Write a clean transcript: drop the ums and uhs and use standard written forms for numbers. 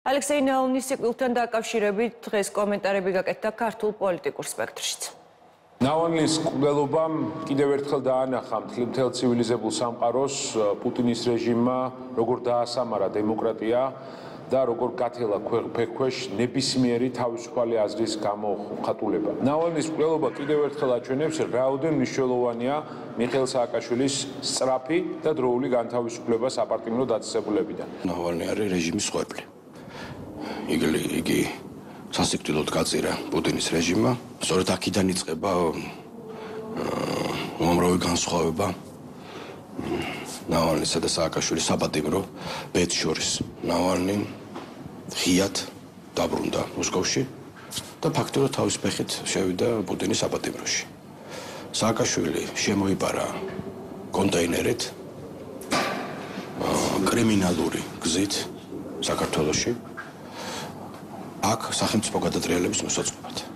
ალექსეი ნავალნის სიკვდილთან დაკავშირებით დღეს კომენტარები გაკეთდა ქართულ პოლიტიკურ სპექტრშიც. ნავალნის მკვლელობამ კიდევ ერთხელ დაანახა მთელ ცივილიზებულ სამყაროს პუტინის რეჟიმმა როგორ დაასამარა დემოკრატია და როგორ გათელა ქვეყნქვეშ ნებისმიერი თავისუფალი აზრის გამოხატულება. ნავალნის მკვლელობა კიდევ ერთხელ აჩვენებს, რაოდენ მნიშვნელოვანია მიხეილ სააკაშვილის სწრაფი და დროული განთავისუფლება საპარტნიორო დაწესებულებიდან. ნავალნი არის რეჟიმის ხვეპლი. იგი სასიკვდილოდ გაწირა პუტინის რეჟიმმა. სწორედ აქედან იწყება უამრავი განსხვავება ნავალნისა და სააკაშვილის საპატიმრო ბედს შორის. ნავალნი ღიად დაბრუნდა მოსკოვში და ფაქტობრივად თავის ფეხით შევიდა პუტინის საპატიმროში. სააკაშვილი შემოიბარა კონტეინერით კრიმინალური გზით საქართველოში. აქ სახელმწიფო გადატრიალების მოსაწყობად.